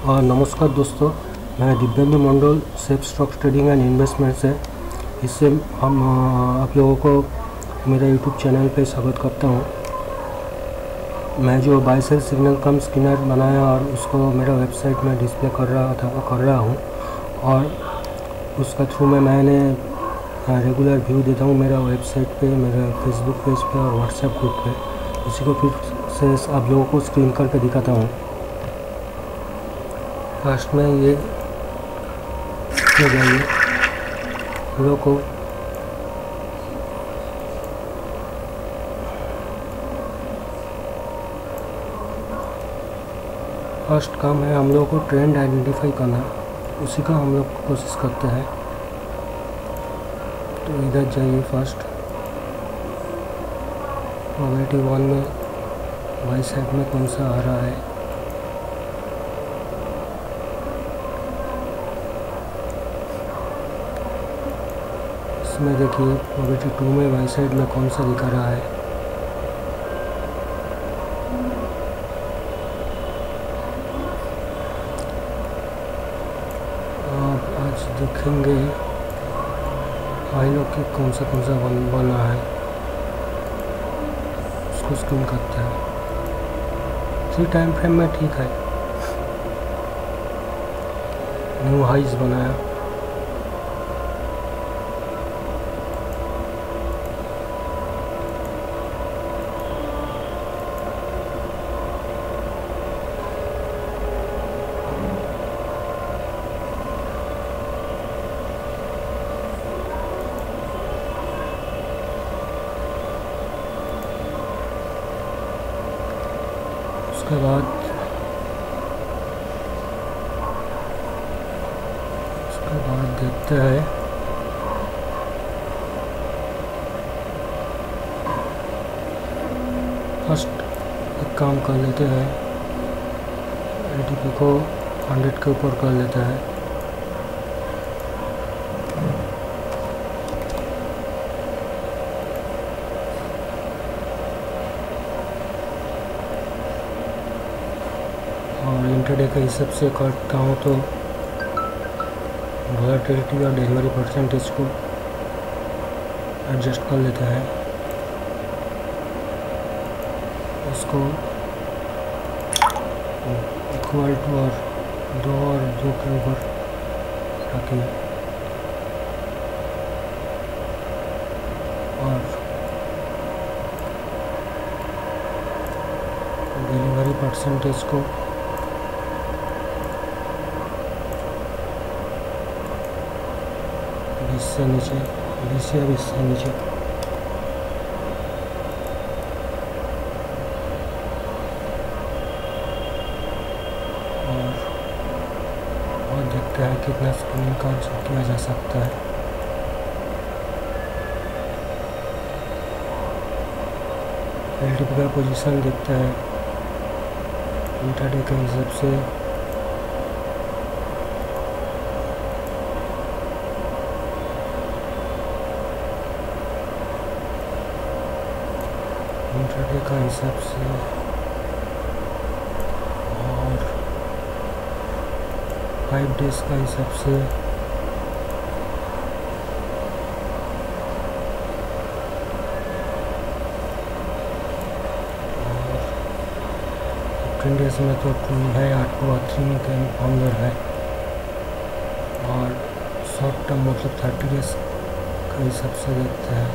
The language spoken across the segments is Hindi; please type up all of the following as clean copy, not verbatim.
नमस्कार दोस्तों, मैं Divyendu Mandal safe stock trading and investment से इससे हम आप लोगों को मेरे यूट्यूब चैनल पे स्वागत करता हूँ। मैं जो buy sell signal cum scanner बनाया और उसको मेरा वेबसाइट में डिस्प्ले कर रहा हूँ और उसका थ्रू में मैंने रेगुलर व्यू देता हूँ मेरा वेबसाइट पे, मेरा फेसबुक पेज पे और व्हाट्सएप ग्रुप पे। इसी को फिर से आप लोगों को स्क्रीन करके दिखाता हूँ। फर्स्ट में ये हो जाइए हम लोग को फर्स्ट काम है हम लोग को ट्रेंड आइडेंटिफाई करना, उसी का हम लोग कोशिश करते हैं। तो इधर जाइए, फर्स्ट प्रोबेबिलिटी 1 में बाई साइड में कौन सा आ रहा है, इसमें देखिए प्रोबेबिलिटी 2 में बाई साइड में कौन सा दिखा रहा है। आप आज देखेंगे हाई लो की कौन सा बना है, उसको स्क्रीन करते हैं। इसी टाइम फ्रेम में ठीक है, न्यू हाइज बनाया। उसके बाद देखते हैं फर्स्ट एक काम कर लेते हैं, एटीपी को 100 के ऊपर कर लेते हैं। और इंटरडे के हिसाब से करता हूँ तो वोलेटिलिटी और डिलीवरी परसेंटेज को एडजस्ट कर लेते हैं। इसको इक्वल टू और 2 के ऊपर रखिए और डिलीवरी परसेंटेज को 20 से नीचे, 20 या 20 से नीचे। और देखते हैं कितना स्क्रीनिंग का किया जा सकता है। एलटीपी का पोजीशन देखते हैं इंटरडे के हिसाब से। इंटरडे का हिसाब से और 5 डेज का हिसाब से और 15 डेज में तो 2 है, 3 के अंदर है। और शॉर्ट टर्म मतलब 30 डेज का हिसाब से देखते हैं।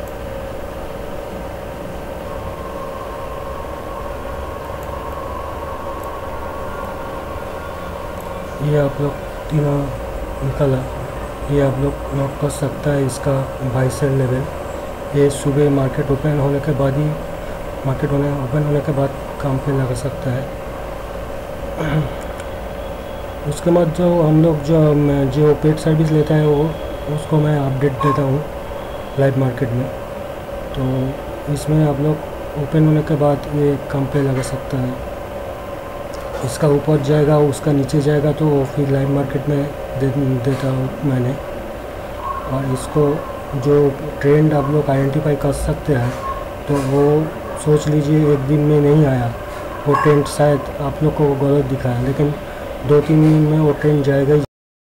ये आप लोग तीनों निकला, ये आप लोग नोट कर सकता है इसका बाय सेल लेवल। ये सुबह मार्केट ओपन होने के बाद ही, ओपन होने के बाद काम पे लगा सकता है। उसके बाद जो हम लोग जो पेड सर्विस लेते हैं वो उसको मैं अपडेट देता हूँ लाइव मार्केट में। तो इसमें आप लोग ओपन होने के बाद ये काम पे लगा सकता है। इसका ऊपर जाएगा, उसका नीचे जाएगा, तो फिर लाइव मार्केट में देता हूँ मैंने। और इसको जो ट्रेंड आप लोग आइडेंटिफाई कर सकते हैं, तो वो सोच लीजिए एक दिन में नहीं आया, वो ट्रेंड शायद आप लोग को गलत दिखाया, लेकिन 2-3 दिन में वो ट्रेन जाएगा ही